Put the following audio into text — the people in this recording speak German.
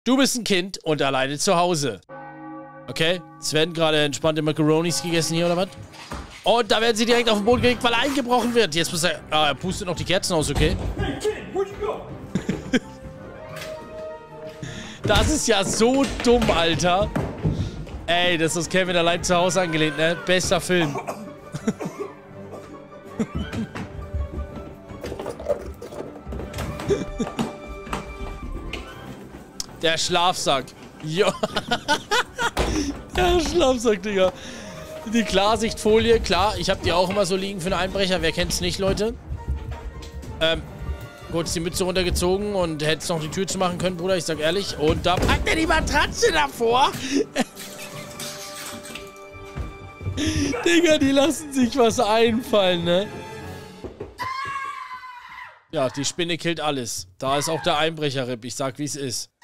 Du bist ein Kind und alleine zu Hause. Okay, es werden gerade entspannte Macaronis gegessen hier, oder was? Und da werden sie direkt auf den Boden gelegt, weil eingebrochen wird. Jetzt muss er... Ah, er pustet noch die Kerzen aus, okay? Hey, kid, where'd you go? Das ist ja so dumm, Alter. Ey, das ist Kevin allein zu Hause angelehnt, ne? Bester Film. Der Schlafsack. Jo. Der Schlafsack, Digga. Die Klarsichtfolie, klar. Ich habe die auch immer so liegen für einen Einbrecher. Wer kennt's nicht, Leute? Kurz die Mütze runtergezogen und hättest noch die Tür zu machen können, Bruder. Ich sag ehrlich. Und da packt er die Matratze davor. Digga, die lassen sich was einfallen, ne? Ja, die Spinne killt alles. Da ist auch der Einbrecher-Rip. Ich sag, wie es ist.